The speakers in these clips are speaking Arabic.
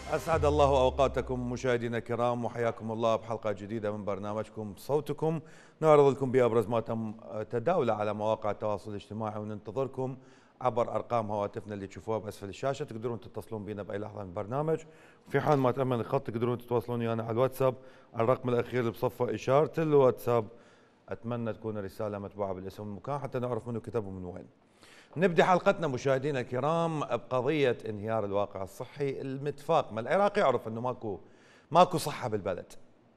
أسعد الله أوقاتكم مشاهدينا الكرام، وحياكم الله بحلقة جديدة من برنامجكم صوتكم، نعرض لكم بأبرز ما تم تداوله على مواقع التواصل الاجتماعي، وننتظركم عبر أرقام هواتفنا اللي تشوفوها بأسفل الشاشة. تقدرون تتصلون بنا بأي لحظة من البرنامج، وفي حال ما تأمن الخط تقدرون تتواصلون ويانا على الواتساب على الرقم الأخير اللي بصفه إشارة الواتساب. أتمنى تكون الرسالة متبوعة بالاسم والمكان حتى نعرف منو كتب ومن وين. نبدأ حلقتنا مشاهدينا الكرام بقضية انهيار الواقع الصحي المتفاقمة. العراق يعرف انه ماكو صحة بالبلد،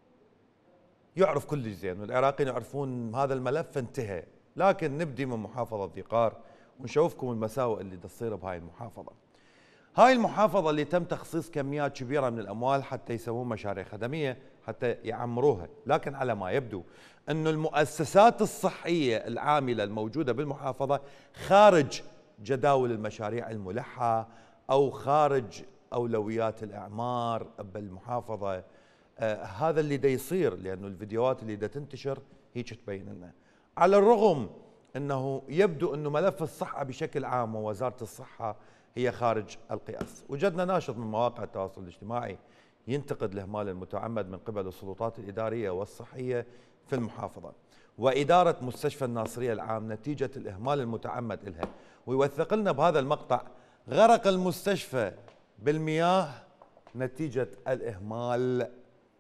يعرف كل زين، والعراقيين يعرفون هذا الملف انتهى. لكن نبدي من محافظة ذقار ونشوفكم المساوئ اللي تصير بهاي المحافظة. هاي المحافظة اللي تم تخصيص كميات كبيرة من الأموال حتى يسوون مشاريع خدمية حتى يعمروها، لكن على ما يبدو أن المؤسسات الصحية العاملة الموجودة بالمحافظة خارج جداول المشاريع الملحة أو خارج أولويات الإعمار بالمحافظة. هذا اللي دا يصير، لأنه الفيديوهات اللي دا تنتشر هيك تبين لنا. على الرغم أنه يبدو أنه ملف الصحة بشكل عام ووزارة الصحة هي خارج القياس. وجدنا ناشط من مواقع التواصل الاجتماعي ينتقد الإهمال المتعمد من قبل السلطات الإدارية والصحية في المحافظة وإدارة مستشفى الناصرية العام نتيجة الإهمال المتعمد لها، ويوثق لنا بهذا المقطع غرق المستشفى بالمياه نتيجة الإهمال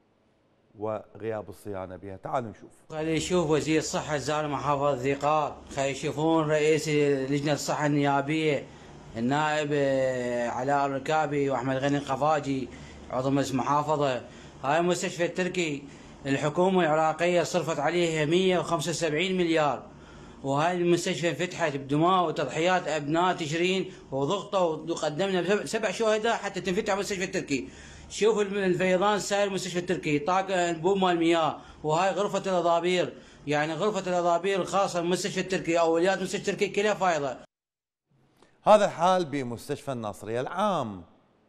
وغياب الصيانة بها. تعالوا نشوف. خلي يشوف وزير الصحة زار محافظة ذقار، خلي يشوفون رئيس لجنة الصحة النيابية النائب علاء الركابي واحمد غني القفاجي عضو مجلس محافظة. هاي المستشفى التركي الحكومة العراقية صرفت عليه 175 مليار، وهاي المستشفى انفتحت بدماء وتضحيات ابناء تشرين وضغطوا وقدمنا 7 شهداء حتى تنفتح المستشفى التركي. شوف الفيضان ساير المستشفى التركي، طاق انبوب مال المياه، وهاي غرفة الاضابير، يعني غرفة الاضابير الخاصة بالمستشفى التركي اوليات المستشفى التركي كلها فايضة. هذا الحال بمستشفى الناصرية العام.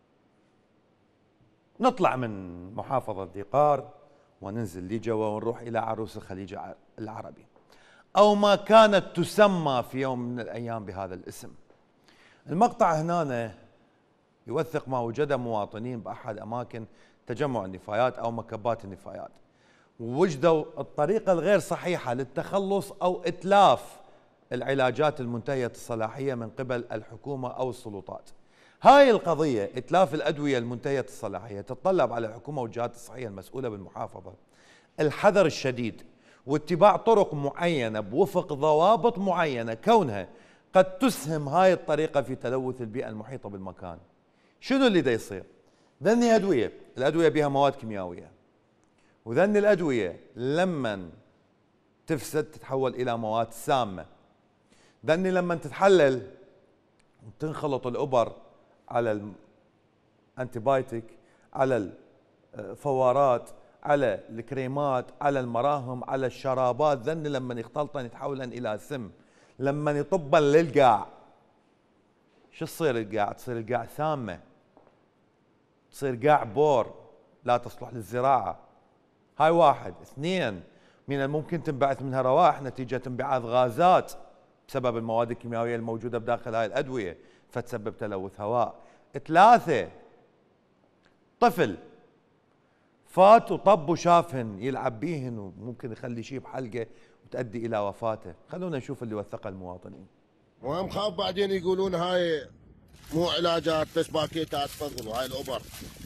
نطلع من محافظة ذقار وننزل لجوا ونروح إلى عروس الخليج العربي، أو ما كانت تسمى في يوم من الأيام بهذا الاسم. المقطع هنا يوثق ما وجده مواطنين بأحد أماكن تجمع النفايات أو مكبات النفايات، وجدوا الطريقة الغير صحيحة للتخلص أو إتلاف العلاجات المنتهية الصلاحية من قبل الحكومة أو السلطات. هاي القضية إتلاف الأدوية المنتهية الصلاحية تتطلب على الحكومة والجهات الصحية المسؤولة بالمحافظة الحذر الشديد واتباع طرق معينة بوفق ضوابط معينة، كونها قد تسهم هاي الطريقة في تلوث البيئة المحيطة بالمكان. شنو اللي دا يصير؟ ذني أدوية، الأدوية بها مواد كيميائية، وذني الأدوية لما تفسد تتحول إلى مواد سامة. ذني لما تتحلل وتنخلط الأبر على الأنتيبايتك، على الفوارات، على الكريمات، على المراهم، على الشرابات، ذني لما يختلطن يتحولن إلى سم. لما يطبن للقاع شو تصير القاع؟ تصير القاع سامة، تصير قاع بور لا تصلح للزراعة. هاي واحد. اثنين، من الممكن تنبعث منها روائح نتيجة انبعاث غازات بسبب المواد الكيميائية الموجودة بداخل هاي الأدوية فتسبب تلوث هواء. ثلاثة، طفل فات وطب وشافهن يلعب بيهن وممكن يخلي شيء بحلقه وتؤدي الى وفاته. خلونا نشوف اللي وثقه المواطنين. وهم خاف بعدين يقولون هاي مو علاجات بس باكيتات فضل، وهاي الأوبر،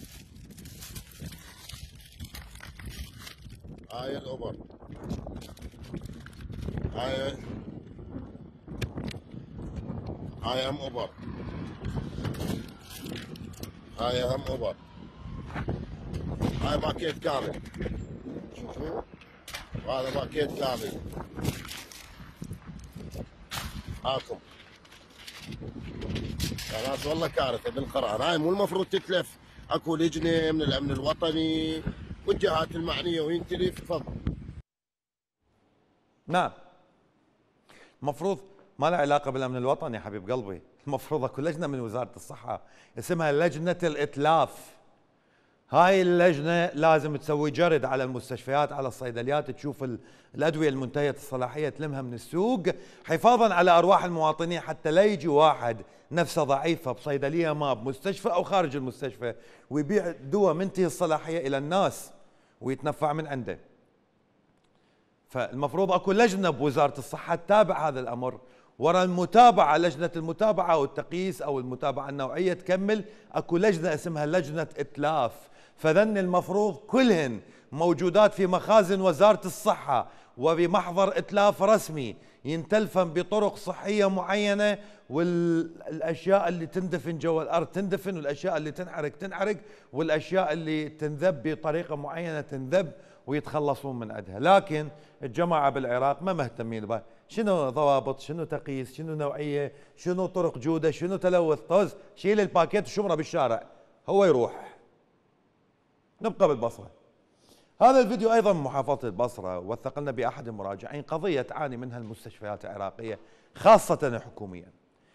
هاي الأوبر، هاي هم أوبر، هاي هم أوبر، هاي باكيت كامل، شوفوا هذا باكيت كامل هاكم. يا ناس والله كارثة بالقرار، هاي مو المفروض تتلف. اكو لجنة من الأمن الوطني والجهات المعنية وين تلف. تفضل. نعم، المفروض ما له علاقة بالأمن الوطني يا حبيب قلبي، المفروض اكو لجنة من وزارة الصحة اسمها لجنة الإتلاف. هاي اللجنة لازم تسوي جرد على المستشفيات، على الصيدليات، تشوف الأدوية المنتهية الصلاحية تلمها من السوق حفاظا على أرواح المواطنين، حتى لا يجي واحد نفسه ضعيفة بصيدلية ما بمستشفى أو خارج المستشفى ويبيع دواء منتهي الصلاحية إلى الناس ويتنفع من عنده. فالمفروض اكو لجنة بوزارة الصحة تتابع هذا الأمر، وراء المتابعة لجنة المتابعة والتقييس أو المتابعة النوعية تكمل، اكو لجنة اسمها لجنة إتلاف، فذن المفروض كلهن موجودات في مخازن وزارة الصحة وبمحضر إتلاف رسمي ينتلفن بطرق صحية معينة، والأشياء اللي تندفن جوا الأرض تندفن، والأشياء اللي تنحرق تنحرق، والأشياء اللي تنذب بطريقة معينة تنذب ويتخلصون من عندها. لكن الجماعة بالعراق ما مهتمين بها، شنو ضوابط، شنو تقييس، شنو نوعية، شنو طرق جودة، شنو تلوث، طز شيل الباكيت وشمره بالشارع هو يروح. نبقى بالبصرة. هذا الفيديو أيضا من محافظة البصرة وثقنا بأحد المراجعين قضية تعاني منها المستشفيات العراقية خاصة الحكومية.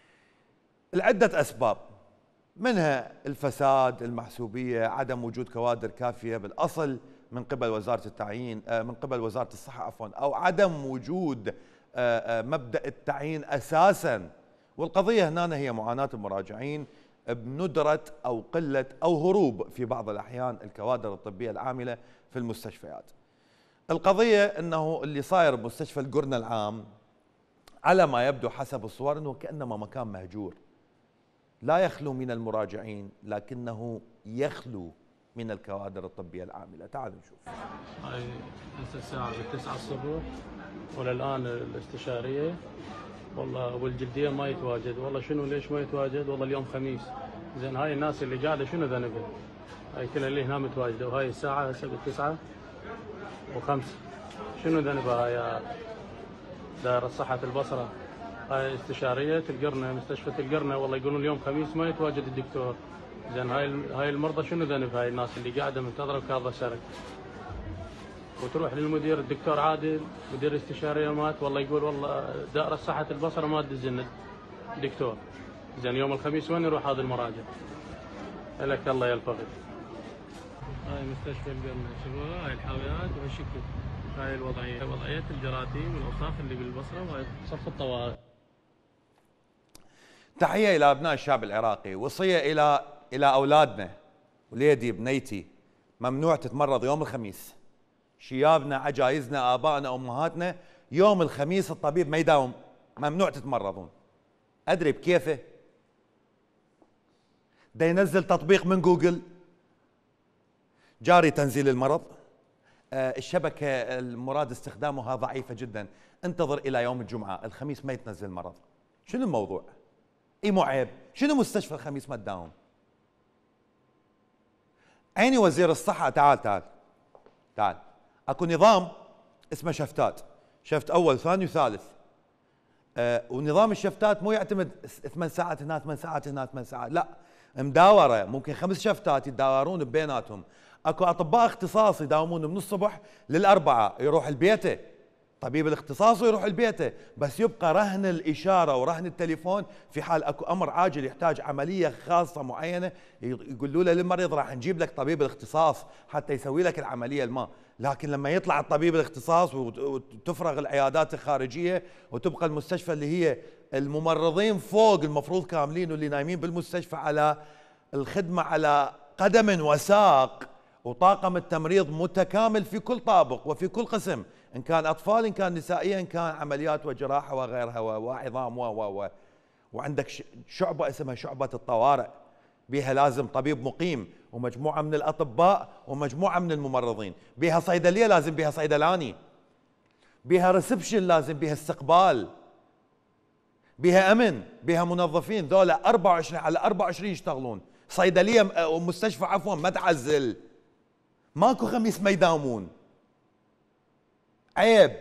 العدة أسباب، منها الفساد، المحسوبية، عدم وجود كوادر كافية بالأصل من قبل وزارة التعيين، من قبل وزارة الصحة عفوا، أو عدم وجود مبدأ التعيين أساسا. والقضية هنا هي معاناة المراجعين بندرة أو قلة أو هروب في بعض الأحيان الكوادر الطبية العاملة في المستشفيات. القضية أنه اللي صاير بمستشفى القرن العام على ما يبدو حسب الصور أنه كأنما مكان مهجور، لا يخلو من المراجعين لكنه يخلو من الكوادر الطبية العاملة. تعالوا نشوف. هاي هسه الساعة 9 الصبح وللآن الاستشارية والله والجلدية ما يتواجد. والله شنو ليش ما يتواجد؟ والله اليوم خميس. زين هاي الناس اللي قاعدة شنو ذنبها؟ هاي كلها اللي هنا متواجدة، وهاي الساعة هسه 9 و5. شنو ذنبها هاي دائرة صحة البصرة؟ هاي استشارية القرنة، مستشفى القرنة، والله يقولون اليوم خميس ما يتواجد الدكتور. زين هاي المرضى شنو ذنب؟ هاي الناس اللي قاعده منتظره وكاظه سرق، وتروح للمدير الدكتور عادل مدير الاستشاريه مات، والله يقول والله دائره صحه البصره ما تدز لنا دكتور. زين يوم الخميس وين يروح هذا المراجع؟ لك الله يا الفقد. هاي مستشفى القرنة، شوفوا هاي الحاويات وهالشكل، هاي الوضعيه، وضعيه الجراثيم والاوساخ اللي بالبصره وهاي صف الطوارئ. تحية إلى أبناء الشعب العراقي، وصية إلى أولادنا، وليدي بنيتي ممنوع تتمرض يوم الخميس. شيابنا، عجايزنا، آبائنا، أمهاتنا يوم الخميس الطبيب ما يداوم، ممنوع تتمرضون. أدري بكيفه دا ينزل تطبيق من جوجل جاري تنزيل المرض، الشبكة المراد استخدامها ضعيفة جدا، انتظر إلى يوم الجمعة، الخميس ما يتنزل المرض. شنو الموضوع؟ اي مو عيب؟ شنو مستشفى الخميس ما تداوم؟ عيني وزير الصحة، تعال اكو نظام اسمه شفتات، شفت اول ثاني وثالث، ونظام الشفتات مو يعتمد 8 ساعات هنا 8 ساعات هنا 8 ساعات، لا مداورة، ممكن 5 شفتات يتداورون بيناتهم. اكو اطباء اختصاص يداومون من الصبح للأربعة يروح البيته، طبيب الاختصاص ويروح البيته، بس يبقى رهن الإشارة ورهن التليفون في حال اكو أمر عاجل يحتاج عملية خاصة معينة، يقولوا له للمريض راح نجيب لك طبيب الاختصاص حتى يسوي لك العملية الماء. لكن لما يطلع الطبيب الاختصاص وتفرغ العيادات الخارجية وتبقى المستشفى اللي هي الممرضين فوق المفروض كاملين واللي نايمين بالمستشفى على الخدمة على قدم وساق، وطاقم التمريض متكامل في كل طابق وفي كل قسم، إن كان أطفال إن كان نسائية إن كان عمليات وجراحة وغيرها وعظام وعندك شعبة اسمها شعبة الطوارئ، بها لازم طبيب مقيم ومجموعة من الأطباء ومجموعة من الممرضين، بها صيدلية لازم بها صيدلاني، بها ريسبشن لازم بها استقبال، بها أمن، بها منظفين، ذولا 24 على 24 يشتغلون. صيدلية ومستشفى عفوا ما تعزل، ماكو خميس ما يداومون. عيب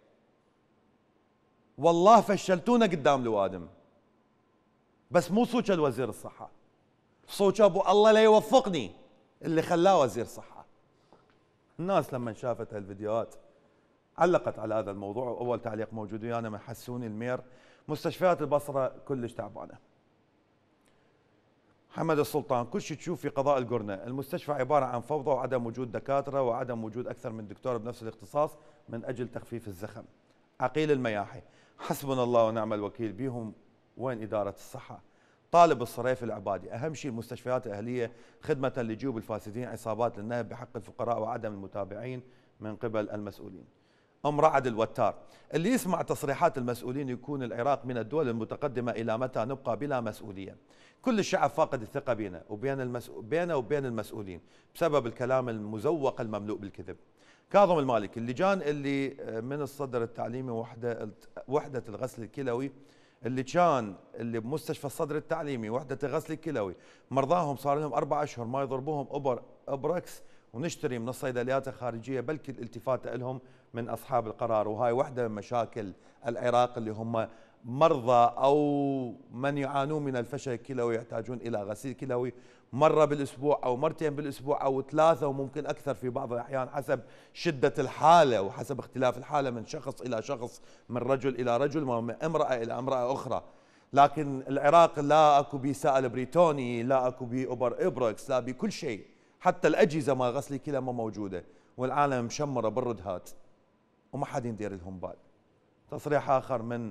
والله، فشلتونا قدام الوادم. بس مو صوت الوزير الصحة، صوت ابو الله لا يوفقني اللي خلاه وزير صحة. الناس لما شافت هالفيديوهات علقت على هذا الموضوع، واول تعليق موجود ويانا من حسوني المير، مستشفيات البصرة كلش تعبانة. محمد السلطان، كل شيء تشوف في قضاء القرنة، المستشفى عبارة عن فوضى وعدم وجود دكاترة وعدم وجود أكثر من دكتور بنفس الاختصاص من أجل تخفيف الزخم. عقيل المياحي، حسبنا الله ونعم الوكيل بيهم، وين إدارة الصحة؟ طالب الصريف العبادي، أهم شيء المستشفيات الأهلية خدمة لجيوب الفاسدين، عصابات للنهب بحق الفقراء وعدم المتابعين من قبل المسؤولين. أم رعد الوتار، اللي يسمع تصريحات المسؤولين يكون العراق من الدول المتقدمة، إلى متى نبقى بلا مسؤولية؟ كل الشعب فاقد الثقة بينا وبين المسؤولين بسبب الكلام المزوق المملوء بالكذب. كاظم المالك، اللجان اللي من الصدر التعليمي وحدة الغسل الكلوي اللي بمستشفى الصدر التعليمي وحدة الغسل الكلوي مرضاهم صار لهم 4 أشهر ما يضربوهم أبركس ونشتري من الصيدليات الخارجية، بلكي الالتفات لهم من أصحاب القرار. وهاي واحدة من مشاكل العراق، اللي هم مرضى أو من يعانون من الفشل الكلوي يحتاجون إلى غسيل كلوي مرة بالأسبوع أو مرتين بالأسبوع أو 3 وممكن أكثر في بعض الأحيان حسب شدة الحالة وحسب اختلاف الحالة من شخص إلى شخص، من رجل إلى رجل، ومن امرأة إلى امرأة أخرى. لكن العراق لا أكو بي سائل بريتوني، لا أكو بي أوبر إبركس، لا بكل شيء، حتى الأجهزة ما غسل الكلى ما موجودة، والعالم مشمرة بالردهات وما حد يدير لهم بال. تصريح آخر من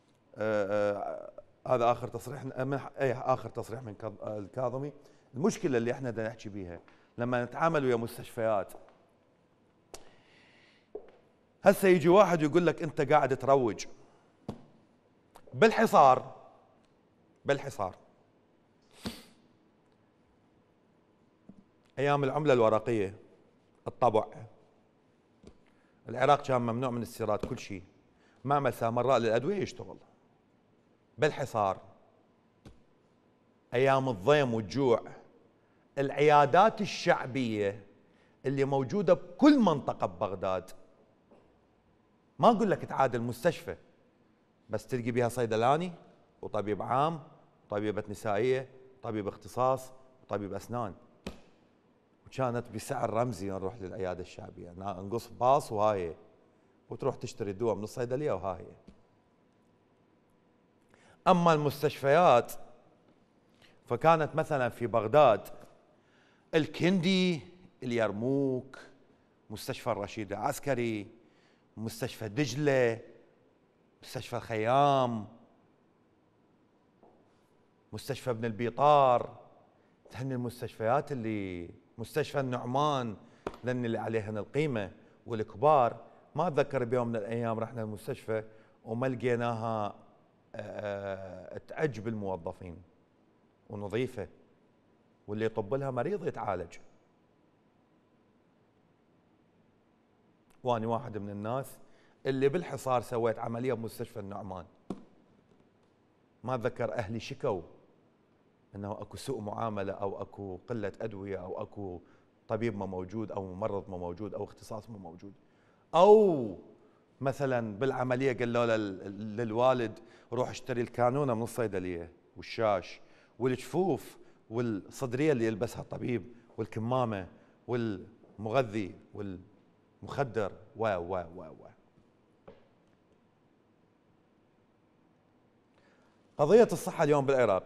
هذا آخر تصريح آخر تصريح من الكاظمي. المشكلة اللي احنا بدنا نحكي بيها لما نتعامل ويا مستشفيات، هسه يجي واحد يقول لك انت قاعد تروج بالحصار ايام العملة الورقية، الطبع، العراق كان ممنوع من استيراد كل شيء، معمل سامراء للأدوية يشتغل بالحصار. أيام الضيم والجوع، العيادات الشعبية اللي موجودة بكل منطقة ببغداد، ما أقول لك تعادل مستشفى، بس تلقي بها صيدلاني وطبيب عام وطبيبة نسائية وطبيب اختصاص وطبيب أسنان. وكانت بسعر رمزي نروح للعيادة الشعبية، نقص باص وهاي، وتروح تشتري الدواء من الصيدلية وهاي. أما المستشفيات فكانت مثلا في بغداد الكندي، اليرموك، مستشفى الرشيد العسكري، مستشفى دجلة، مستشفى الخيام، مستشفى ابن البيطار، هن المستشفيات اللي مستشفى النعمان، لأن اللي عليهن القيمة والكبار. ما أتذكر بيوم من الأيام رحنا المستشفى وما لقيناها تعج بالموظفين ونظيفة، واللي يطب لها مريض يتعالج. وأنا واحد من الناس اللي بالحصار سويت عملية بمستشفى النعمان، ما أتذكر أهلي شكوا أنه أكو سوء معاملة أو أكو قلة أدوية أو أكو طبيب ما موجود أو ممرض ما موجود أو اختصاص ما موجود، أو مثلا بالعملية قالوا للوالد روح اشتري الكانونة من الصيدلية والشاش والجفوف والصدرية اللي يلبسها الطبيب والكمامة والمغذي والمخدر و قضية الصحة اليوم بالعراق،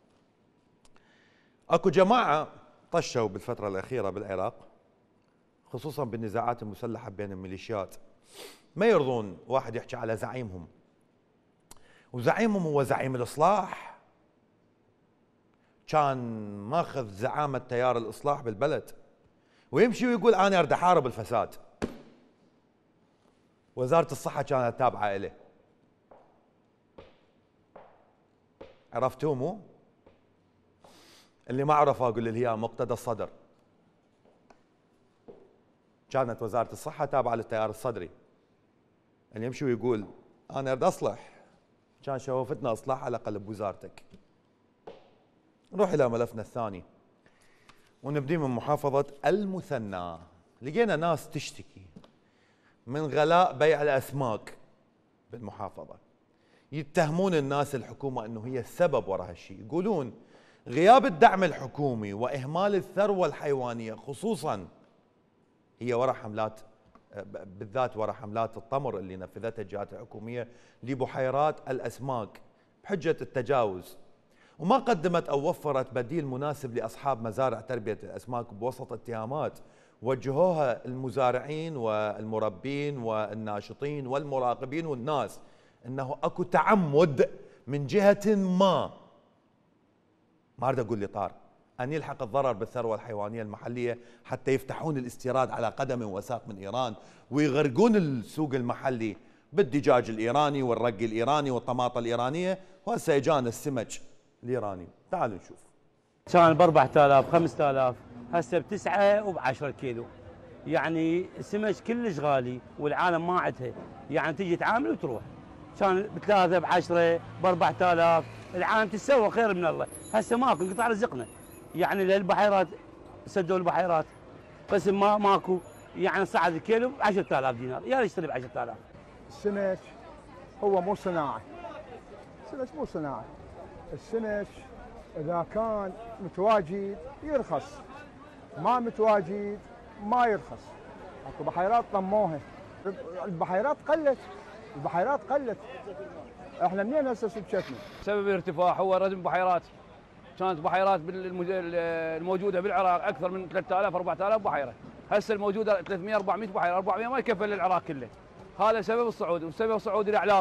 اكو جماعة طشوا بالفترة الأخيرة بالعراق، خصوصا بالنزاعات المسلحة بين الميليشيات، ما يرضون واحد يحكي على زعيمهم، وزعيمهم هو زعيم الإصلاح، كان ماخذ زعامة تيار الإصلاح بالبلد، ويمشي ويقول أنا أريد أحارب الفساد. وزارة الصحة كانت تابعة إليه، عرفتوه مو؟ اللي ما عرفه أقول اللي هي مقتدى الصدر، كانت وزارة الصحة تابعة للتيار الصدري، اللي يمشي ويقول أنا أريد أصلح، كان شوفتنا إصلاح على الأقل بوزارتك. نروح إلى ملفنا الثاني ونبدي من محافظة المثنى. لقينا ناس تشتكي من غلاء بيع الأسماك بالمحافظة، يتهمون الناس الحكومة أنه هي السبب وراء هالشيء، يقولون غياب الدعم الحكومي وإهمال الثروة الحيوانية، خصوصا هي وراء حملات، بالذات وراء حملات الطمر اللي نفذتها الجهات الحكومية لبحيرات الأسماك بحجة التجاوز، وما قدمت أو وفرت بديل مناسب لأصحاب مزارع تربية الأسماك بوسط اتهامات وجهوها المزارعين والمربين والناشطين والمراقبين والناس أنه أكو تعمد من جهة ما أريد أقول لطار أن يلحق الضرر بالثروة الحيوانية المحلية حتى يفتحون الاستيراد على قدم وساق من إيران ويغرقون السوق المحلي بالدجاج الإيراني والرق الإيراني والطماطة الإيرانية. وهسه اجانا السمك الإيراني. تعالوا نشوف. كان ب 4000 5000 هسه ب9 وب10 كيلو. يعني السمك كلش غالي والعالم ما عندها، يعني تجي تعامل وتروح. كان ب3 ب10 ب4000 العالم تتسوى خير من الله. هسه ماكو، انقطع رزقنا. يعني للبحيرات سدوا البحيرات بس ماكو، يعني صعد الكيلو ب 10000 دينار، يا يشتري ب 10000. السمك هو مو صناعه، السمك مو صناعه، السمك اذا كان متواجد يرخص، ما متواجد ما يرخص. اكو بحيرات طموها، البحيرات قلت، البحيرات قلت. احنا منين هسه سمكتنا؟ سبب الارتفاع هو ردم بحيرات. كانت بحيرات الموجوده بالعراق اكثر من 3000 4000 بحيره، هسه الموجوده 300 400 بحيره، 400 ما يكفي للعراق كله. هذا سبب الصعود، وسبب صعود الاعلاف.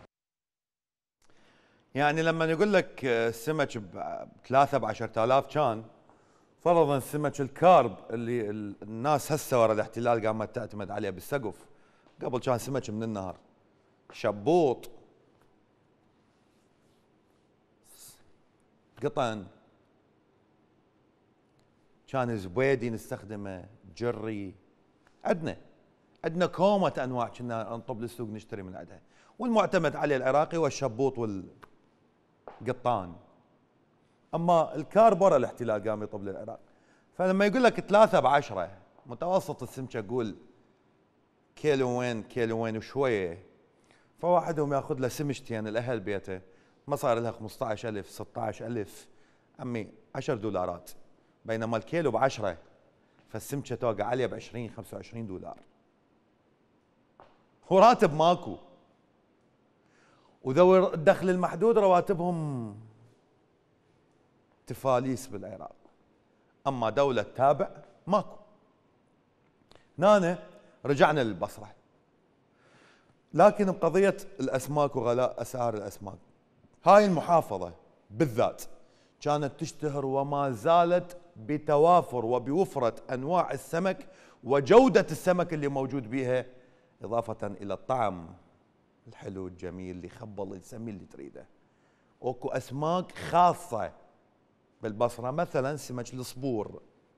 يعني لما يقول لك السمك ب3 ب10000 كان فرضا سمك الكارب اللي الناس هسه ورا الاحتلال قامت تعتمد عليه بالسقف، قبل كان سمك من النهر، شبوط، قطن، كان زبيدي نستخدمه، جري، عندنا كومة انواع كنا نطب للسوق نشتري من عندها، والمعتمد عليه العراقي والشبوط والقطان. اما الكارب ورا الاحتلال قام يطب للعراق. فلما يقول لك 3 ب10 متوسط السمكه قول كيلوين وشويه، فواحدهم ياخذ له سمشتين الاهل بيته ما صار لها 15000 16000 عمي 10 دولارات، بينما الكيلو ب10 فالسمكه توقع عليه ب 20 25 دولار. وراتب ماكو، وذوي الدخل المحدود رواتبهم تفاليس بالعراق. اما دوله تابع ماكو. هنا رجعنا للبصره، لكن بقضيه الاسماك وغلاء اسعار الاسماك، هاي المحافظه بالذات كانت تشتهر وما زالت بتوافر وبوفره انواع السمك وجوده السمك اللي موجود بيها، اضافه الى الطعم الحلو الجميل اللي يخبل اللي تسميه اللي تريده. اكو اسماك خاصه بالبصره مثلا سمك الصبور،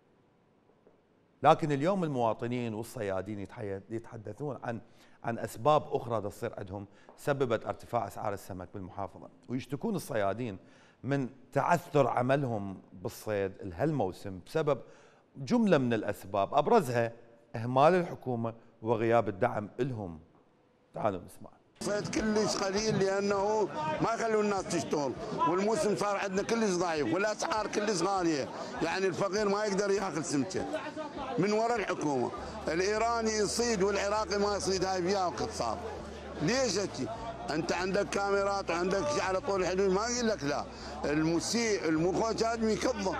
لكن اليوم المواطنين والصيادين يتحدثون عن اسباب اخرى تصير عندهم سببت ارتفاع اسعار السمك بالمحافظه، ويشتكون الصيادين من تعثر عملهم بالصيد لهالموسم بسبب جمله من الاسباب، ابرزها اهمال الحكومه وغياب الدعم لهم. تعالوا نسمع. صيد كلش قليل لانه ما يخلون الناس تشتغل، والموسم صار عندنا كلش ضعيف، والاسعار كلش غاليه، يعني الفقير ما يقدر ياكل سمكه من وراء الحكومه. الايراني يصيد والعراقي ما يصيد، هاي فيها اقتصاد. ليش هيك؟ انت عندك كاميرات وعندك شيء على طول الحدود، ما يقول لك لا، المسيء المخرج هذا يكظم.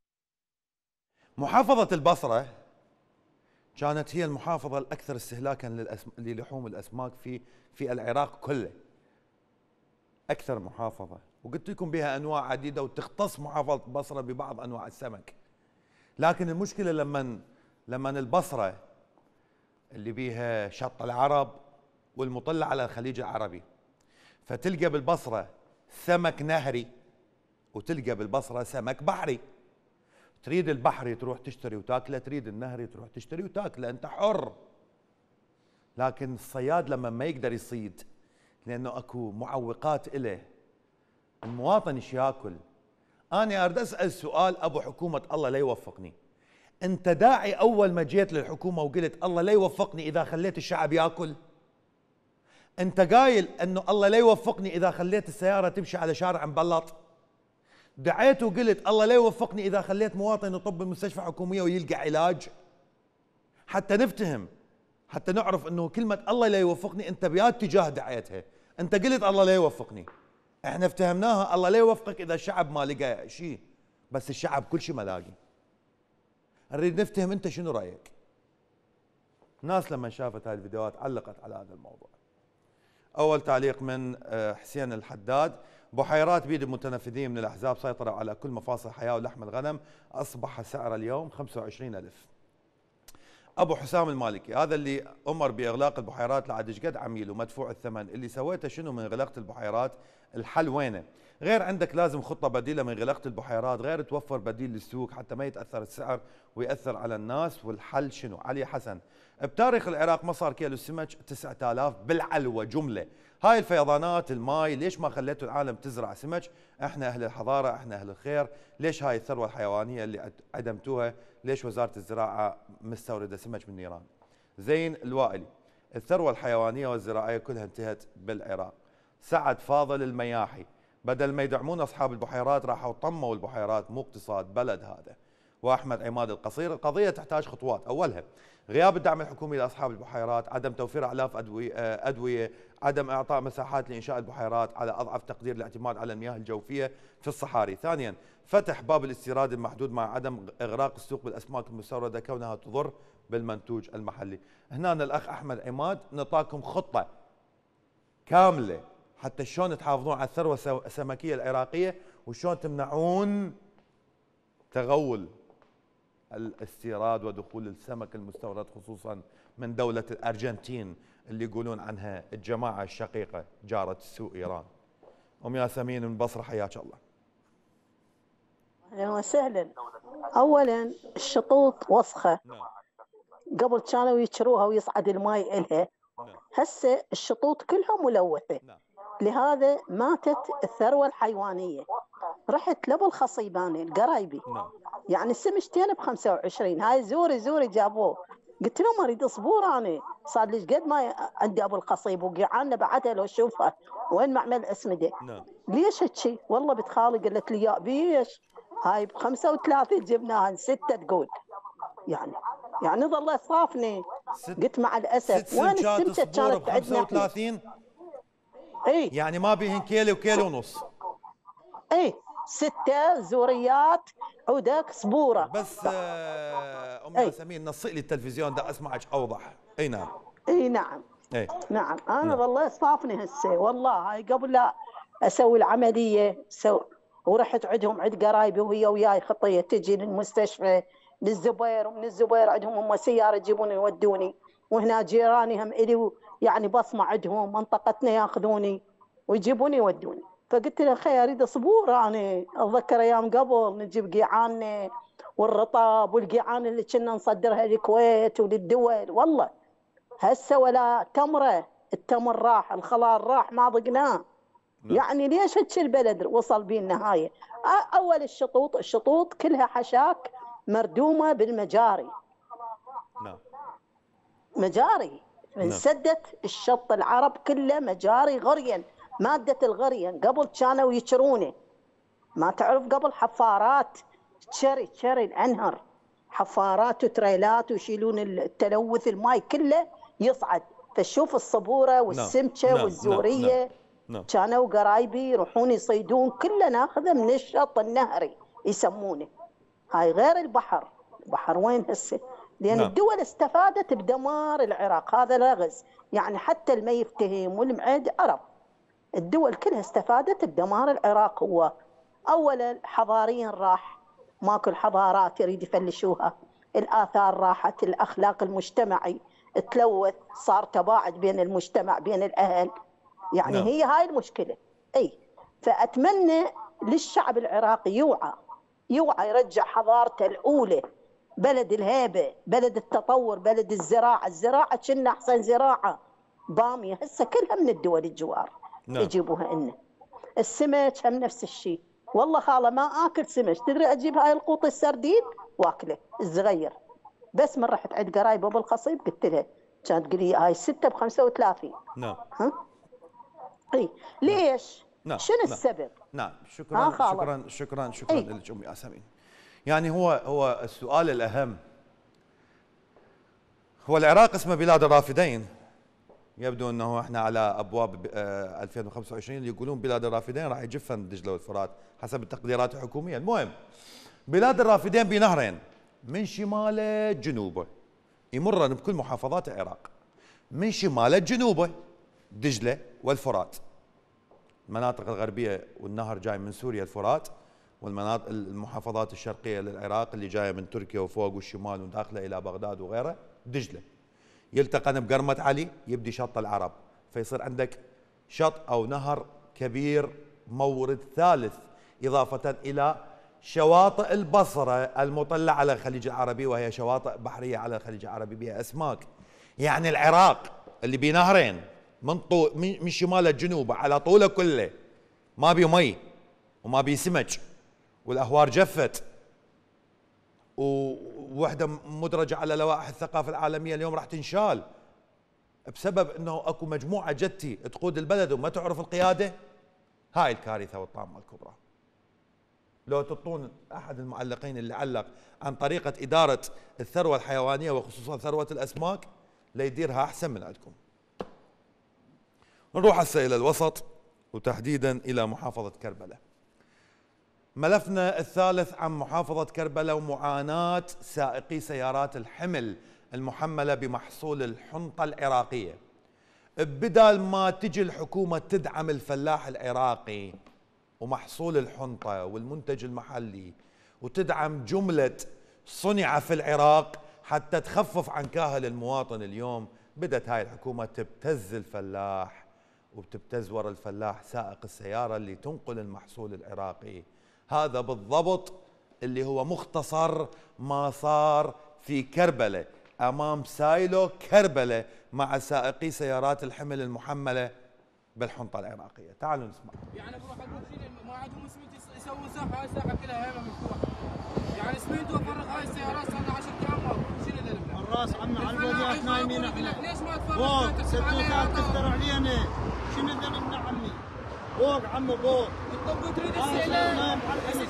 محافظه البصره كانت هي المحافظه الاكثر استهلاكا للحوم الاسماك في العراق كله. اكثر محافظه، وقلت لكم بها انواع عديده وتختص محافظه البصره ببعض انواع السمك. لكن المشكله لما البصره اللي بيها شط العرب والمطله على الخليج العربي، فتلقى بالبصره سمك نهري وتلقى بالبصره سمك بحري. تريد البحري تروح تشتري وتاكله، تريد النهري تروح تشتري وتاكله، انت حر. لكن الصياد لما ما يقدر يصيد لانه اكو معوقات له، المواطن ايش ياكل؟ انا اريد اسال سؤال ابو حكومه الله لا يوفقني. انت داعي اول ما جيت للحكومه وقلت الله لا يوفقني اذا خليت الشعب ياكل؟ انت قايل انه الله لا يوفقني اذا خليت السياره تمشي على شارع مبلط؟ دعيت وقلت الله لا يوفقني اذا خليت مواطن يطب بمستشفى حكوميه ويلقى علاج؟ حتى نفتهم، حتى نعرف انه كلمه الله لا يوفقني انت بيا اتجاه دعيتها. انت قلت الله لا يوفقني، احنا افتهمناها، الله لا يوفقك اذا الشعب ما لقى شيء، بس الشعب كل شيء ما لاقي. نريد نفتهم انت شنو رايك؟ الناس لما شافت هاي الفيديوهات علقت على هذا الموضوع. اول تعليق من حسين الحداد: بحيرات بيد المتنفذين من الاحزاب سيطروا على كل مفاصل الحياه ولحم الغنم، اصبح سعر اليوم 25,000. ابو حسام المالكي: هذا اللي امر باغلاق البحيرات لعد ايش قد عميل ومدفوع الثمن، اللي سويته شنو من غلقت البحيرات؟ الحل وينه؟ غير عندك لازم خطه بديله من غلقه البحيرات، غير توفر بديل للسوق حتى ما يتاثر السعر وياثر على الناس، والحل شنو؟ علي حسن: بتاريخ العراق ما صار كيلو السمك 9000 بالعلوه جمله، هاي الفيضانات الماي ليش ما خليتوا العالم تزرع سمك؟ احنا اهل الحضاره، احنا اهل الخير، ليش هاي الثروه الحيوانيه اللي عدمتوها؟ ليش وزاره الزراعه مستورده سمك من ايران؟ زين الوائلي: الثروه الحيوانيه والزراعيه كلها انتهت بالعراق. سعد فاضل المياحي: بدل ما يدعمون اصحاب البحيرات راحوا طموا البحيرات، مو اقتصاد بلد هذا. واحمد عماد القصير: القضيه تحتاج خطوات، اولها غياب الدعم الحكومي لاصحاب البحيرات، عدم توفير الاف ادويه، عدم اعطاء مساحات لانشاء البحيرات على اضعف تقدير، الاعتماد على المياه الجوفيه في الصحاري. ثانيا فتح باب الاستيراد المحدود مع عدم اغراق السوق بالاسماك المستورده كونها تضر بالمنتوج المحلي. هنا الاخ احمد عماد نطاكم خطه كامله حتى شلون تحافظون على الثروه السمكيه العراقيه وشلون تمنعون تغول الاستيراد ودخول السمك المستورد خصوصا من دولة الأرجنتين اللي يقولون عنها الجماعة الشقيقة جارة السوء إيران. أم ياسمين من بصرة، حياك الله. أهلا وسهلا. أولا الشطوط وسخة، قبل كانوا يشروها ويصعد الماء إلها، هسه الشطوط كلها ملوثة، لهذا ماتت الثروة الحيوانية. رحت لابو الخصيباني القرايبي، يعني السمشتين ب25، هاي زوري جابوه، قلت لهم اريد صبور، انا صار لي قد ما عندي ابو الخصيب وقيعانه بعدها لو اشوفها وين معمل اسمده. ليش هيك؟ والله بنت خالي قالت لي يا بيش هاي ب35 جبناها 6 تقول، يعني ظل صافني. قلت مع الاسف وين السمكه كانت عندنا 35؟ اي يعني ما بيهن كيلو وكيلو ونص. اي 6 زوريات عودك صبوره بس ام ياسمين نصي لي التلفزيون ده اسمعك اوضح. اي نعم. اي نعم. اي نعم. انا والله صافني هسه، والله هاي قبل لا اسوي العمليه ورحت عندهم عند قرايبي وهي وياي خطيه تجي للمستشفى للزبير، ومن الزبير عندهم هم سياره يجيبوني يودوني، وهنا جيراني هم الي يعني بصمه عندهم منطقتنا ياخذوني ويجيبوني يودوني. فقلت له خي اريد صبور، انا اتذكر ايام قبل نجيب قيعان والرطب والقيعان اللي كنا نصدرها للكويت وللدول، والله هسه ولا تمره، التمر راح، الخلال راح، ما ضقناه. يعني ليش هيك البلد وصل بيه النهايه؟ اول الشطوط كلها حشاك مردومه بالمجاري. نعم. مجاري انسدت الشط العرب كله مجاري غريا، مادة الغريان قبل كانوا يشرونه، ما تعرف قبل حفارات تشري الأنهر، حفارات وتريلات ويشيلون التلوث، الماي كله يصعد، فشوف الصبورة والسمكة والزورية. كانوا قرايبي يروحون يصيدون كله ناخذه من الشط النهري يسمونه. هاي غير البحر وين هسه؟ لأن الدول استفادت بدمار العراق، هذا لغز، يعني حتى الما يفتهم والمعيد عرب، الدول كلها استفادت بدمار العراق. هو اولا حضاريا راح، ماكو الحضارات يريد يفلشوها، الاثار راحت، الاخلاق المجتمعي تلوث، صار تباعد بين المجتمع بين الاهل، يعني هي هاي المشكله. اي فاتمنى للشعب العراقي يوعى يرجع حضارته الاولى، بلد الهيبه، بلد التطور، بلد الزراعه كنا احسن زراعه، باميه هسه كلها من الدول الجوار يجيبوها لنا. السمك هم نفس الشيء، والله خاله ما اكل سمك، تدري اجيب هاي القوط السردين واكله الصغير، بس من رحت عند قرايبي ابو الخصيب قلت لها، كانت تقول لي هاي 6 ب35. نعم. ها؟ اي ليش؟ شنو السبب؟ نعم. شكرا لك ام ياسمين. يعني هو السؤال الاهم، هو العراق اسمه بلاد الرافدين، يبدو انه احنا على ابواب 2025 اللي يقولون بلاد الرافدين راح يجفن دجله والفرات حسب التقديرات الحكوميه. المهم بلاد الرافدين بنهرين من شماله جنوبه يمرن بكل محافظات العراق، من شماله جنوبه دجله والفرات. المناطق الغربيه والنهر جاي من سوريا الفرات، والمناطق المحافظات الشرقيه للعراق اللي جايه من تركيا وفوق والشمال وداخله الى بغداد وغيره دجله. يلتقن بقرمة علي يبدي شط العرب، فيصير عندك شط أو نهر كبير مورد ثالث، إضافة إلى شواطئ البصرة المطلة على الخليج العربي، وهي شواطئ بحرية على الخليج العربي بها أسماك. يعني العراق اللي بنهرين من شمال الجنوب على طوله كله ما بيه مي وما بيه سمك، والأهوار جفت، ووحده مدرجه على لوائح الثقافه العالميه اليوم راح تنشال بسبب انه اكو مجموعه جتي تقود البلد وما تعرف القياده. هاي الكارثه والطامه الكبرى. لو تعطون احد المعلقين اللي علق عن طريقه اداره الثروه الحيوانيه وخصوصا ثروه الاسماك ليديرها احسن من عندكم. نروح هسه الى الوسط وتحديدا الى محافظه كربلاء. ملفنا الثالث عن محافظة كربلاء ومعاناة سائقي سيارات الحمل المحملة بمحصول الحنطة العراقية. بدال ما تجي الحكومة تدعم الفلاح العراقي ومحصول الحنطة والمنتج المحلي وتدعم جملة صنع في العراق حتى تخفف عن كاهل المواطن اليوم، بدت هاي الحكومة تبتز الفلاح وبتبتز ورا الفلاح سائق السيارة اللي تنقل المحصول العراقي. هذا بالضبط اللي هو مختصر ما صار في كربلاء امام سايلو كربلاء مع سائقي سيارات الحمل المحمله بالحنطه العراقيه. تعالوا نسمع. يعني بروح اقول ما عندهم سميد يسوون ساحه، هاي الساحه كلها هيمه مفتوحه. يعني سميد وفرغ هاي السيارات صار لنا 10 ايام شنو ذنبنا؟ الراس عمي على البوديات نايمين احنا. ليش ما تفرغ؟ فوق سدوكات تكثر علينا. شنو ذنبنا عمي؟ فوق عمي فوق. الطب تريد السيلان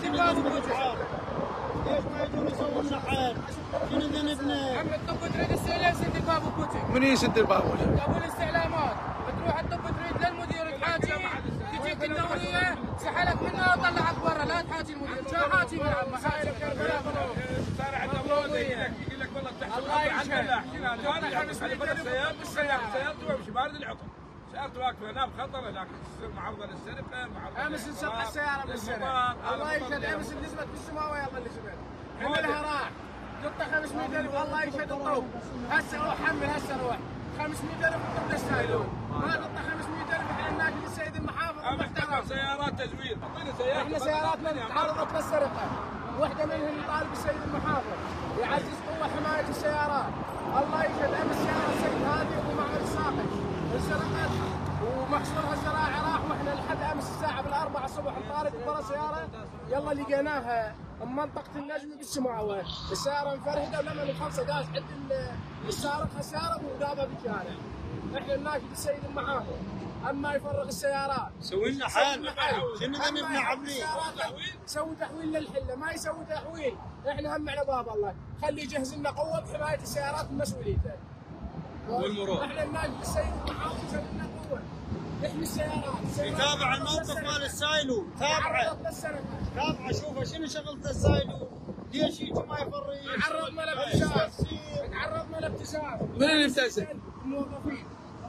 ليش ما يجون يسوون نحر؟ شنو ذنبنا؟ عمي الطب تريد السيلان سد الباب وكوتي. من يسد الباب وجهه؟ ابو الاستعلامات تروح الطب تريد للمدير الحاكي تجيك الدوريه سحلك منها وطلعك برا لا تحاكي المدير. شو حاكي من عم محايل كربلاء صار عندنا بروده يقول لك والله تحت الفلاح انا 500 ألف سيارته وامشي بارد العطل. سيارته واقفه هنا بخطر، لكن تصير معرضه للسرقه امس انشق السياره بالسنه الله يشهد. امس نزلت بالسماوه يلا اللي شفت حملها راح قطه 500,000 الله يشهد الطوب. هسه روح حمل هسه روح 500,000 قطه السايلون ما قطه 500,000. احنا ناجي السيد المحافظ المحترم سيارات تزوير اعطينا سيارات. احنا سياراتنا تعرضت للسرقه، واحده منهم يطالب السيد المحافظ يعزز قوه حمايه السيارات. الله يشهد امس سياره السيد هادي ابو معمر الساقي انسرقت ومحصورها الزراعي راح، واحنا لحد امس الساعه 4 الصبح نطالب برا سياره يلا لقيناها بمنطقه النجم بالسماوه. السياره مفرهده ولما من 5 داش عند السارق السياره وقابها بالشارع. احنا نناشد السيد المحافظ اما يفرغ السيارات سوي لنا حال. شنو ذنبنا عمي؟ سوي تحويل للحله، ما يسوي تحويل. احنا هم على باب الله خلي يجهز لنا قوه بحمايه السيارات بمسؤوليته والمرور. احنا نناشد السيد المحافظ يسوي لنا قوه يحمي السيارات. يتابع الموقف مال السايلو، تابعه تابعه شوفه شنو شغلته السايلو. ليش يجي ما يفرغ؟ تعرضنا لابتزاز، تعرضنا لابتزاز. من اللي ابتزز؟ الموظفين.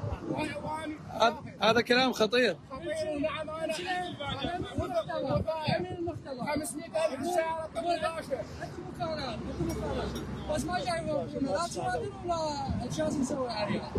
هذا كلام خطير. خطير. نعم انا 500,000 سياره طب 11 بس ما جاي يوقفون لا تشادر ولا الجهاز نسوي عليها.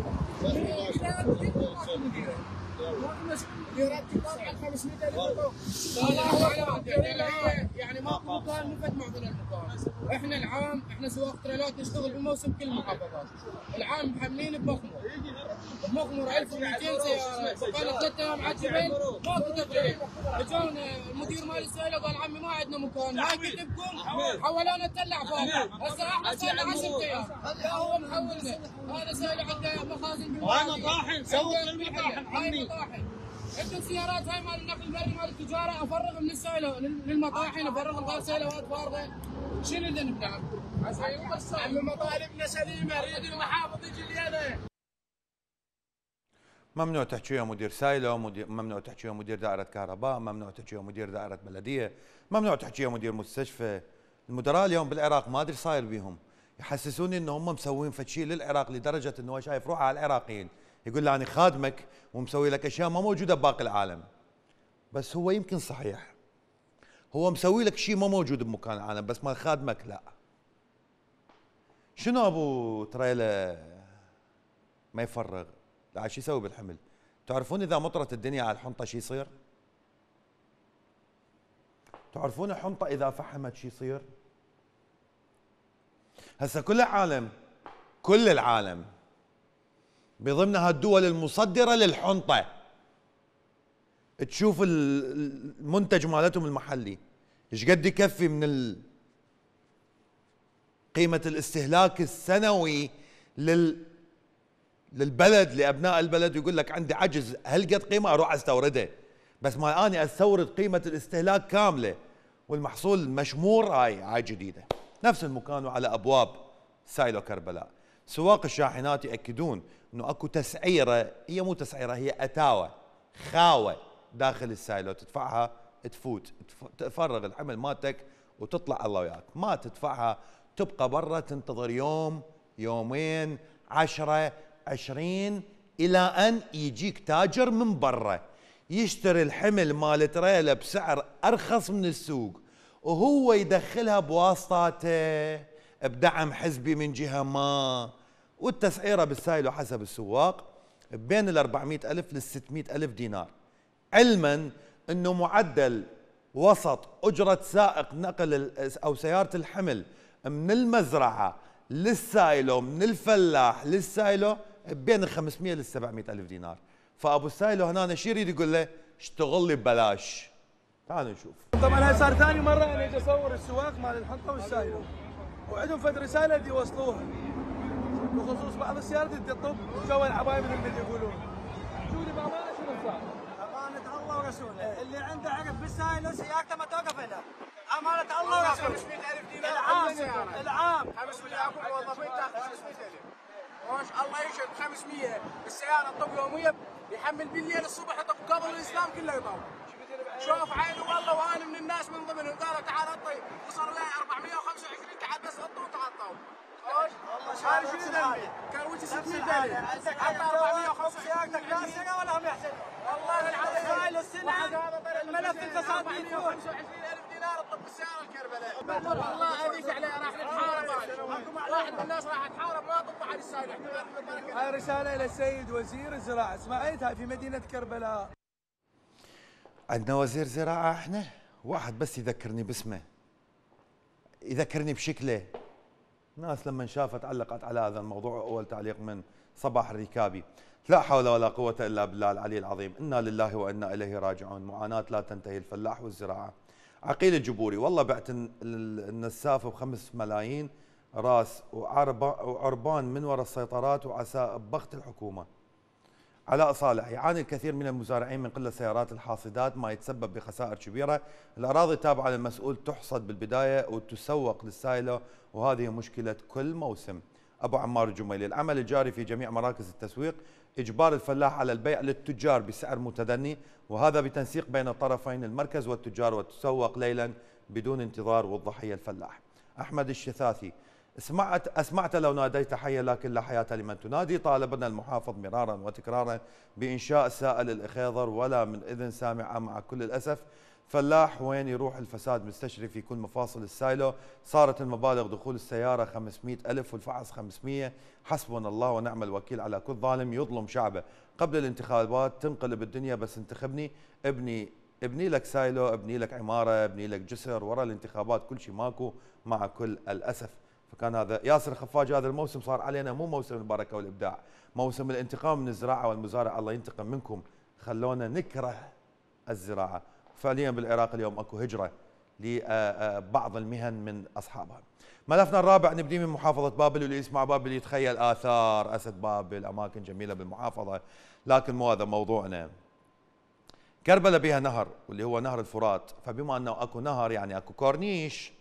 يرتب طبعا 500,000 الله اكبر. يعني ماكو مكان نفت معظم المكان. احنا العام احنا سواق تريلات نشتغل بموسم كل المحافظات. العام محملين بمخمر 1200 سياره. بقالنا 3 ايام على الجبل ماكو تفريغ. اجونا المدير مال السيله قال عمي ما عندنا مكان، هاي كتبكم حولونا تلع فوق. هسه احنا صار لنا 10 ايام لا هو محولنا. هذا سيله عنده مخازن هاي مطاحن سوق المطاحن حمي. عندهم سيارات هاي مال النقل البري مال التجاره افرغ من السيله للمطاحن، افرغ الغسيلات فارغه. شنو ذنبنا عمي؟ مطالبنا سليمه، نريد المحافظ يجي لنا. ممنوع تحكي ويا مدير سايلو، ممنوع تحكي ويا مدير دائره كهرباء، ممنوع تحكي ويا مدير دائره بلديه، ممنوع تحكي ويا مدير مستشفى. المدراء اليوم بالعراق ما ادري صاير بيهم، يحسسوني ان هم مسوين فشي للعراق لدرجه انه هو شايف روحه على العراقيين، يقول له انا خادمك ومسوي لك اشياء ما موجوده بباقي العالم. بس هو يمكن صحيح، هو مسوي لك شيء ما موجود بمكان العالم، بس ما خادمك لا. شنو ابو تريلا ما يفرغ؟ لا شو يسوي بالحمل؟ تعرفون اذا مطرت الدنيا على الحنطه شو يصير؟ تعرفون الحنطه اذا فحمت شو يصير؟ هسه كل العالم بضمنها الدول المصدره للحنطه تشوف المنتج مالتهم المحلي ايش قد يكفي من قيمه الاستهلاك السنوي للبلد، لابناء البلد، يقول لك عندي عجز هالقد قيمه اروح استورده، بس ما اني استورد قيمه الاستهلاك كامله والمحصول مشمور. هاي جديده. نفس المكان على ابواب سايلو كربلاء. سواق الشاحنات ياكدون انه اكو تسعيره، هي مو تسعيره، هي اتاوه خاوه داخل السايلو تدفعها تفوت تفرغ الحمل مالتك وتطلع الله وياك، ما تدفعها تبقى برا تنتظر يوم يومين 10 20 الى ان يجيك تاجر من برا يشتري الحمل مال تريلا بسعر ارخص من السوق، وهو يدخلها بواسطاته بدعم حزبي من جهه ما، والتسعيره بالسايلو حسب السواق بين ال 400,000 لل 600,000 دينار، علما انه معدل وسط اجره سائق نقل او سياره الحمل من المزرعه للسايلو، من الفلاح للسايلو، بين ال 500 لل 700,000 دينار. فابو السايلو هنا شو يريد يقول له؟ اشتغل لي ببلاش. تعالوا نشوف. طبعا هاي صار ثاني مره انا اجي اصور السواق مال الحنطه والسايلو، وعندهم فد رساله بدي يوصلوها بخصوص بعض السيارات اللي تطب جو العباية مثل اللي يقولون. شوفي بامانه شنو صار؟ امانه الله ورسوله، اللي عنده عقد بالسايلو سيارته ما توقف هنا. امانه الله ورسوله. 500,000 دينار العام 500,000 موظفين تاخذ 500,000. وش الله يشهد 500 السياره تطب يوميا، يحمل بالليل الصبح يطب قبل الاسلام كله يطب. شوف عيني والله، وانا من الناس من ضمنهم قالوا تعال اطي، وصل لي 425 تعال بس غطوا وتعطوا. خوش والله شاري شنو ذنبي؟ كان وجهي 600,000 حتى 405 سيارتك ناسقه ولا هم يحسنون؟ والله العظيم هاي السنه الملف الفساد 425,000 دينار تطب السياره الكربلاء. والله هذيك عليه راح نتحارب، واحد من الناس راح تحارب ما تطب على السايلو. هاي رساله الى السيد وزير الزراعه، سمعتها في مدينه كربلاء. عندنا وزير زراعة احنا، واحد بس يذكرني باسمه، يذكرني بشكله. الناس لما شافت علقت على هذا الموضوع. اول تعليق من صباح الركابي: لا حول ولا قوة الا بالله العلي العظيم، انا لله وانا اليه راجعون، معاناة لا تنتهي، الفلاح والزراعة. عقيل الجبوري: والله بعت النساف ب5 ملايين راس وعربان من وراء السيطرات وعسى بخت الحكومة. علاء صالح: يعاني الكثير من المزارعين من قلة سيارات الحاصدات ما يتسبب بخسائر كبيرة، الأراضي التابعة للمسؤول تحصد بالبداية وتسوق للسايلو، وهذه مشكلة كل موسم. أبو عمار الجميلي: العمل الجاري في جميع مراكز التسويق إجبار الفلاح على البيع للتجار بسعر متدني، وهذا بتنسيق بين الطرفين المركز والتجار، وتسوق ليلا بدون انتظار والضحية الفلاح. أحمد الشثاثي: أسمعت لو ناديت حيا لكن لا حياة لمن تنادي. طالبنا المحافظ مرارا وتكرارا بإنشاء سائل الإخيضر ولا من إذن سامعة. مع كل الأسف فلاح وين يروح الفساد مستشري في كل مفاصل السايلو. صارت المبالغ دخول السيارة 500,000 والفحص 500. حسبنا الله ونعم الوكيل على كل ظالم يظلم شعبه. قبل الانتخابات تنقلب الدنيا، بس انتخبني ابني لك سايلو، ابني لك عمارة، ابني لك جسر، ورا الانتخابات كل شيء ماكو. مع كل الأسف. فكان هذا ياسر خفاج: هذا الموسم صار علينا مو موسم البركه والابداع، موسم الانتقام من الزراعه والمزارع، الله ينتقم منكم، خلونا نكره الزراعه. فعليا بالعراق اليوم اكو هجره لبعض المهن من اصحابها. ملفنا الرابع نبدي من محافظه بابل، واللي يسمع بابل يتخيل اثار اسد بابل، اماكن جميله بالمحافظه، لكن مو هذا موضوعنا. كربلاء بها نهر واللي هو نهر الفرات، فبما انه اكو نهر يعني اكو كورنيش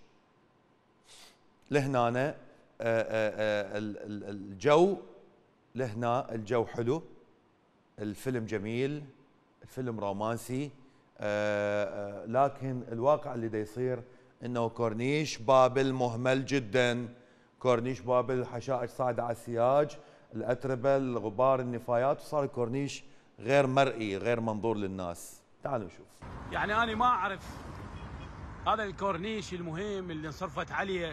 لهنا. الجو لهنا الجو حلو، الفيلم جميل، الفيلم رومانسي، لكن الواقع اللي دا يصير انه كورنيش بابل مهمل جدا. كورنيش بابل حشائش صاعده على السياج، الاتربه، الغبار، النفايات، وصار الكورنيش غير مرئي، غير منظور للناس. تعالوا نشوف. يعني انا ما اعرف هذا الكورنيش المهم اللي انصرفت عليه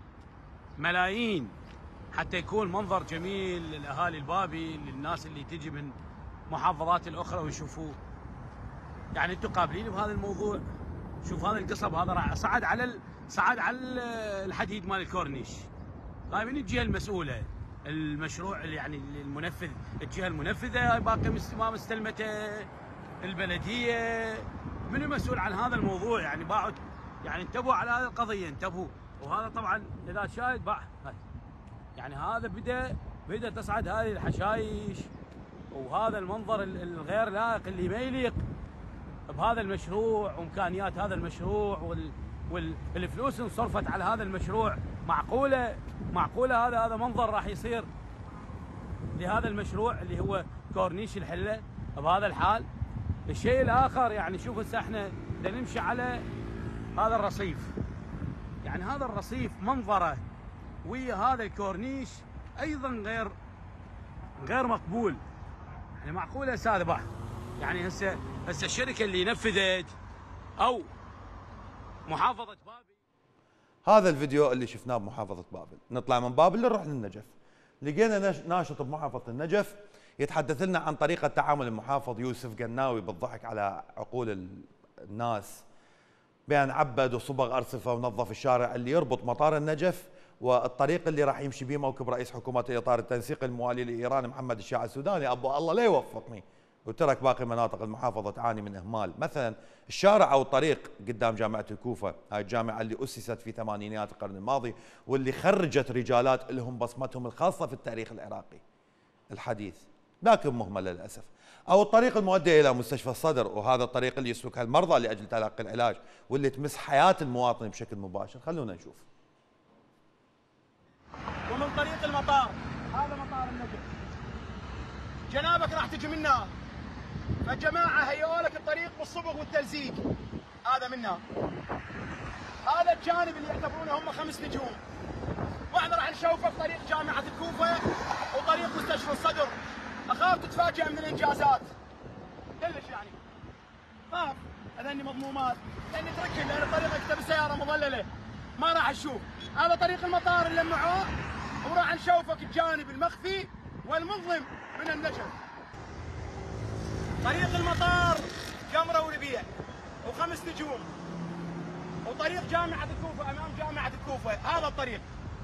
ملايين حتى يكون منظر جميل للاهالي البابي، للناس اللي تجي من محافظات الاخرى ويشوفوه. يعني انتم قابلين بهذا الموضوع؟ شوف هذا القصب هذا راح صعد على الحديد مال الكورنيش. طيب من الجهه المسؤوله؟ المشروع اللي يعني المنفذ، الجهه المنفذه باقي ما مستلمته، البلديه، من مسؤول عن هذا الموضوع؟ يعني باعوا، يعني انتبهوا على هذه القضيه، انتبهوا. وهذا طبعا اذا شاهد باع، يعني هذا بدا تصعد هذه الحشايش وهذا المنظر الغير لائق اللي ما يليق بهذا المشروع وامكانيات هذا المشروع والفلوس انصرفت على هذا المشروع. معقوله هذا منظر راح يصير لهذا المشروع اللي هو كورنيش الحله بهذا الحال؟ الشيء الاخر يعني شوف هسه احنا بدنا نمشي على هذا الرصيف، يعني هذا الرصيف منظره ويا هذا الكورنيش ايضا غير مقبول. يعني معقوله استاذ بحر؟ يعني هسه الشركه اللي نفذت او محافظه بابل. هذا الفيديو اللي شفناه بمحافظه بابل. نطلع من بابل نروح للنجف. لقينا ناشط بمحافظه النجف يتحدث لنا عن طريقه تعامل المحافظ يوسف قناوي بالضحك على عقول الناس، بأن عبد وصبغ ارصفه ونظف الشارع اللي يربط مطار النجف والطريق اللي راح يمشي به موكب رئيس حكومه اطار التنسيق الموالي لايران محمد الشاع السوداني. ابو الله لا يوفقني. وترك باقي مناطق المحافظه تعاني من اهمال، مثلا الشارع او الطريق قدام جامعه الكوفه، هاي الجامعه اللي اسست في ثمانينيات القرن الماضي واللي خرجت رجالات لهم بصمتهم الخاصه في التاريخ العراقي الحديث، لكن مهمله للاسف. او الطريق المؤدي الى مستشفى الصدر، وهذا الطريق اللي يسلكها المرضى لاجل تلقي العلاج واللي تمس حياه المواطن بشكل مباشر. خلونا نشوف. ومن طريق المطار، هذا مطار النجف، جنابك راح تجي منها، فالجماعه هيئوا لك الطريق بالصبغ والتلزيق، هذا منها. هذا الجانب اللي يعتبرونه هم 5 نجوم، واحنا راح نشوفه في طريق جامعه الكوفه وطريق مستشفى الصدر. اخاف تتفاجئ من الانجازات كلش، يعني خاف هذني مضمومات لاني تركن، لان الطريق اكتب السياره مظلله ما راح نشوف. هذا طريق المطار اللي لمعوه، وراح نشوفك الجانب المخفي والمظلم من النجف. طريق المطار جمره وربيع و5 نجوم، وطريق جامعه الكوفه امام جامعه الكوفه، هذا الطريق.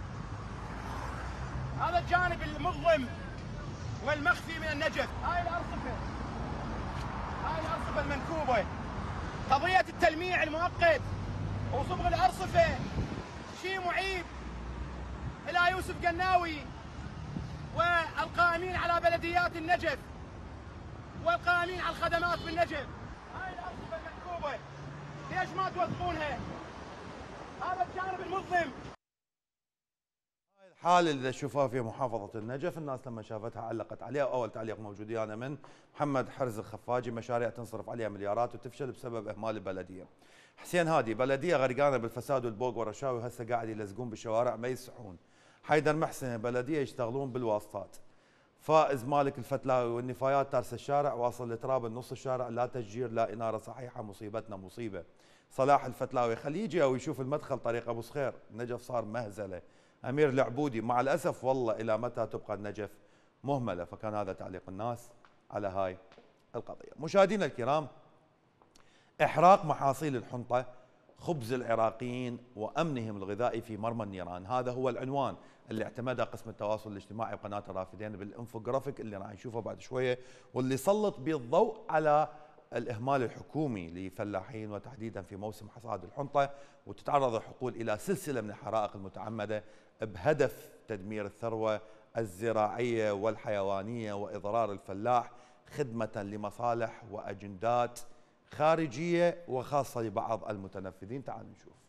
هذا الجانب المظلم والمخفي من النجف. هاي الارصفه المنكوبه، قضيه التلميع المؤقت وصبغ الارصفه شيء معيب الى يوسف قناوي والقائمين على بلديات النجف والقائمين على الخدمات بالنجف. هاي الارصفه المنكوبه ليش ما توثقونها؟ هذا الجانب المظلم. الحال اللي شوفوها في محافظة النجف، الناس لما شافتها علقت عليها، وأول تعليق موجود أنا من محمد حرز الخفاجي: مشاريع تنصرف عليها مليارات وتفشل بسبب إهمال البلدية. حسين هادي: بلدية غرقانة بالفساد والبوق والرشاوي، هسه قاعد يلزقون بالشوارع ما يسحون. حيدر محسن: بلدية يشتغلون بالواسطات. فائز مالك الفتلاوي: والنفايات تارس الشارع واصل لتراب نص الشارع، لا تشجير لا إنارة صحيحة، مصيبتنا مصيبة. صلاح الفتلاوي: خليه يجي أو يشوف المدخل طريق أبو صخير، النجف صار مهزلة. أمير العبودي: مع الأسف والله إلى متى تبقى النجف مهملة. فكان هذا تعليق الناس على هاي القضية. مشاهدينا الكرام، إحراق محاصيل الحنطة، خبز العراقيين وأمنهم الغذائي في مرمى النيران، هذا هو العنوان اللي اعتمده قسم التواصل الاجتماعي بقناة الرافدين بالانفوجرافيك اللي راح نشوفه بعد شوية، واللي سلط بالضوء على الإهمال الحكومي لفلاحين وتحديدا في موسم حصاد الحنطة، وتتعرض الحقول إلى سلسلة من الحرائق المتعمدة بهدف تدمير الثروة الزراعية والحيوانية وإضرار الفلاح، خدمة لمصالح وأجندات خارجية وخاصة لبعض المتنفذين. تعالوا نشوف.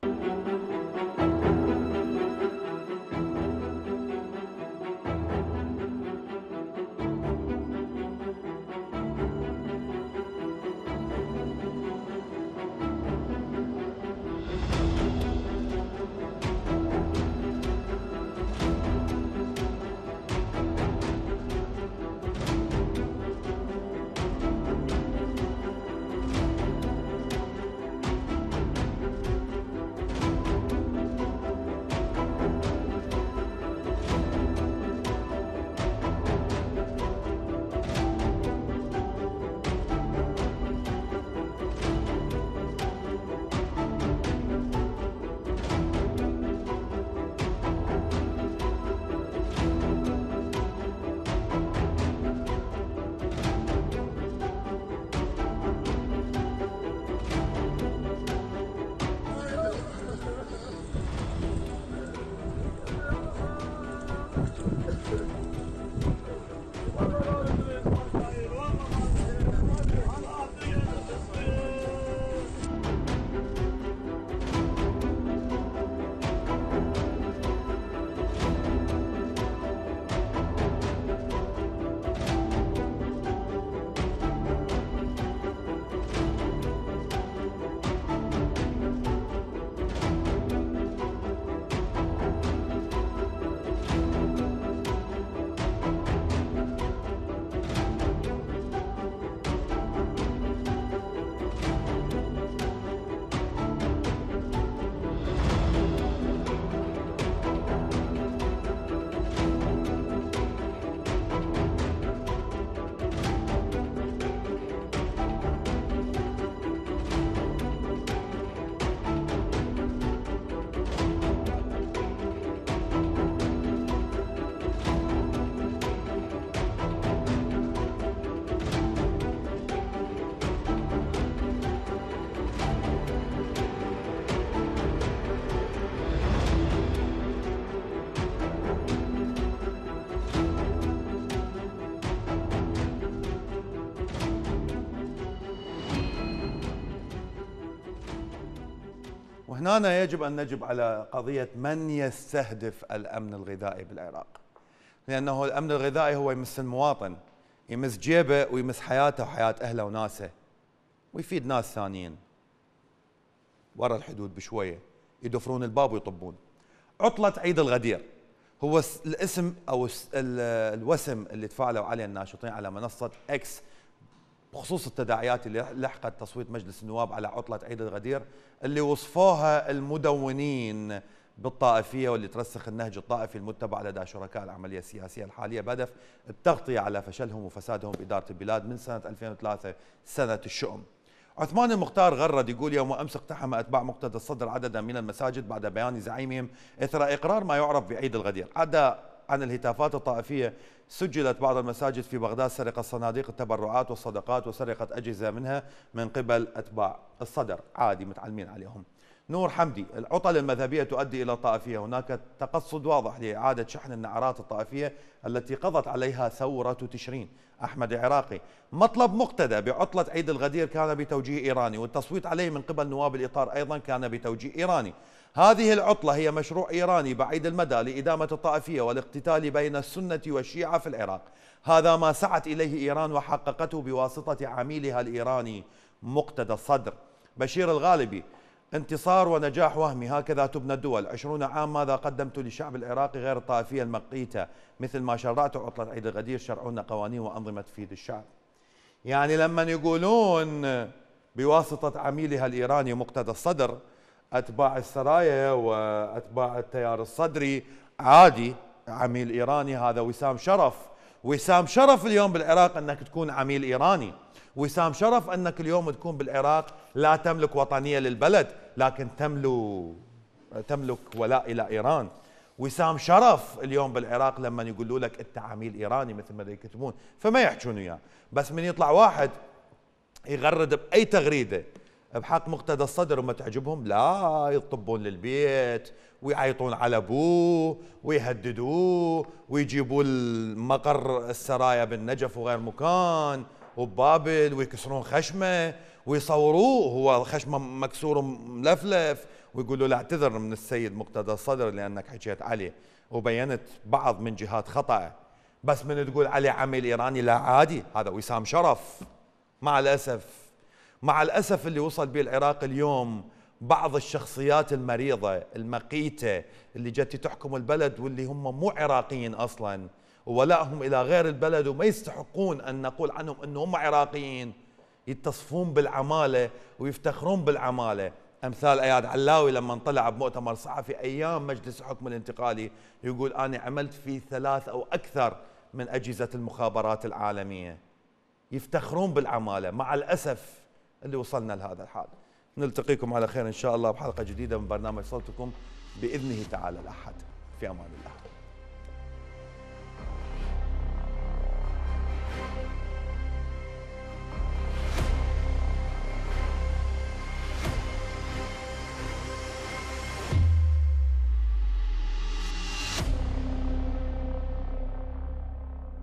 وهنا يجب أن نجب على قضية من يستهدف الأمن الغذائي بالعراق، لأنه الأمن الغذائي هو يمس المواطن، يمس جيبه ويمس حياته وحياة أهله وناسه، ويفيد ناس ثانيين ورا الحدود بشوية يدفرون الباب ويطبون. عطلة عيد الغدير هو الاسم أو الوسم اللي تفاعلوا عليه الناشطين على منصة إكس بخصوص التداعيات اللي لحقت تصويت مجلس النواب على عطلة عيد الغدير اللي وصفوها المدونين بالطائفية واللي ترسخ النهج الطائفي المتبع لدى شركاء العملية السياسية الحالية بهدف التغطية على فشلهم وفسادهم بإدارة البلاد من سنة 2003 سنة الشؤم. عثمان المختار غرد يقول يوم أمس اقتحم أتباع مقتدى الصدر عددا من المساجد بعد بيان زعيمهم إثر إقرار ما يعرف بعيد الغدير. عدا عن الهتافات الطائفية سجلت بعض المساجد في بغداد سرقة صناديق التبرعات والصدقات وسرقة أجهزة منها من قبل أتباع الصدر، عادي متعلمين عليهم. نور حمدي العطل المذهبية تؤدي إلى الطائفية، هناك تقصد واضح لإعادة شحن النعرات الطائفية التي قضت عليها ثورة تشرين. أحمد عراقي مطلب مقتدى بعطلة عيد الغدير كان بتوجيه إيراني، والتصويت عليه من قبل نواب الإطار أيضا كان بتوجيه إيراني. هذه العطلة هي مشروع إيراني بعيد المدى لإدامة الطائفية والاقتتال بين السنة والشيعة في العراق، هذا ما سعت إليه إيران وحققته بواسطة عميلها الإيراني مقتدى الصدر. بشير الغالبي انتصار ونجاح وهمي، هكذا تبنى الدول. 20 عام ماذا قدمت للشعب العراقي غير الطائفية المقيتة، مثل ما شرعت عطلة عيد الغدير شرعون قوانين وأنظمة تفيد الشعب. يعني لما يقولون بواسطة عميلها الإيراني مقتدى الصدر أتباع السرايا وأتباع التيار الصدري عادي، عميل إيراني هذا وسام شرف. وسام شرف اليوم بالعراق أنك تكون عميل إيراني، وسام شرف أنك اليوم تكون بالعراق لا تملك وطنية للبلد لكن تملك ولاء إلى إيران. وسام شرف اليوم بالعراق لما يقولوا لك أنت عميل إيراني مثل ما يكتبون، فما يحجون إياه. بس من يطلع واحد يغرد بأي تغريدة بحق مقتدى الصدر وما تعجبهم، لا يطبون للبيت ويعيطون على ابوه ويهددوه ويجيبوا المقر السرايا بالنجف وغير مكان وبابل ويكسرون خشمه ويصوروه هو خشمه مكسور وملفلف ويقولوا له اعتذر من السيد مقتدى الصدر لانك حكيت عليه وبينت بعض من جهات خطأ. بس من تقول عليه عميل ايراني لا عادي، هذا وسام شرف. مع الأسف اللي وصل به العراق اليوم بعض الشخصيات المريضة المقيتة اللي جت تحكم البلد واللي هم مو عراقيين أصلا وولائهم إلى غير البلد وما يستحقون أن نقول عنهم أنهم عراقيين، يتصفون بالعمالة ويفتخرون بالعمالة. أمثال أياد علاوي لما طلع بمؤتمر صحفي أيام مجلس الحكم الانتقالي يقول أنا عملت في 3 أو أكثر من أجهزة المخابرات العالمية. يفتخرون بالعمالة. مع الأسف اللي وصلنا لهذا الحال. نلتقيكم على خير إن شاء الله بحلقة جديدة من برنامج صوتكم بإذنه تعالى الأحد. في أمان الله.